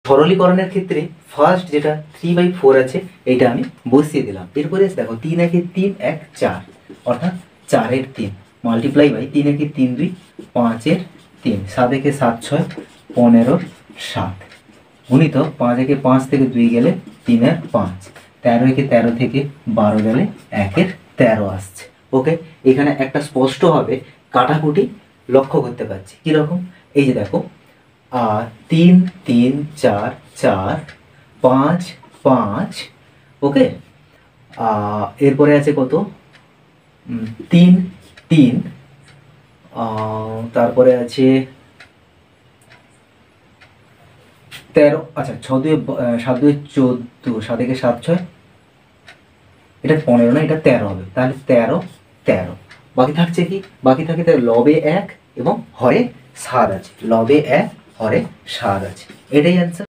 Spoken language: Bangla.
সরলীকরণের ক্ষেত্রে ফার্স্ট যেটা 3/4 আছে এটা আমি বসিয়ে দিলাম। এরপরে দেখো 3 একে 3 1 4 অর্থাৎ 4-এর 3 মাল্টিপ্লাই বাই 3 একে 3 2 5-এর 3 7 একে 7 6 15 7 গুণিত 5 একে 5 থেকে 2 গেলে 3-এর 5 13 একে 13 থেকে 12 গেলে 1-এর 13 আসছে। ওকে, এখানে একটা স্পষ্টভাবে কাটাকুটি লক্ষ্য করতে পারছি। কীরকম? এই যে দেখো 3 3 4 4 5 5। ওকে, এরপরে আছে কত 3 3, তারপরে আছে 13। আচ্ছা 6 2 7 2 14, 7 একে 7 6, এটা 15 না, এটা 13 হবে। তাহলে 13 13 বাকি থাকছে কি? বাকি থাকে তার লবে 1 এবং হরে 7 আছে। লবে 1 হরে 7 আছে, এটাই অ্যান্সার।